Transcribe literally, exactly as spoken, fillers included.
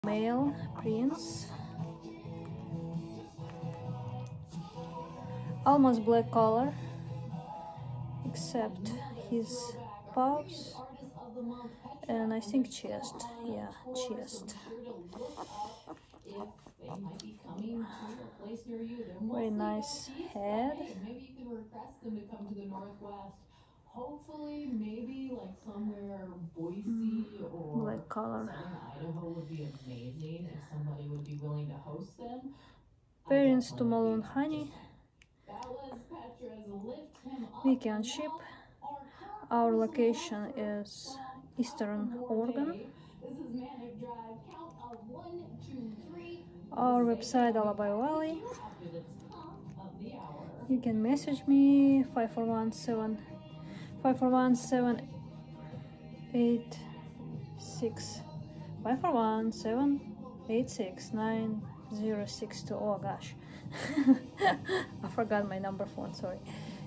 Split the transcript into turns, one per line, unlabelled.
Male prince, almost black color except his paws and I think chest. Yeah, chest. Very nice head.
Maybe you can request them to come to the Northwest. Hopefully, maybe like somewhere Boise
mm,
or
black color.
Southern Idaho would be amazing if somebody would be willing to host them.
Parents to Malone Honey.
That was Petra's Lift Him Up.
We can ship. Our location is Eastern Oregon.
This is Manic Drive. Count of one, two, three.
Our website Alabai Valley. You can message me five four one seven five four one seven eight six five four one seven eight six nine zero six two. Oh gosh, I forgot my number phone, sorry.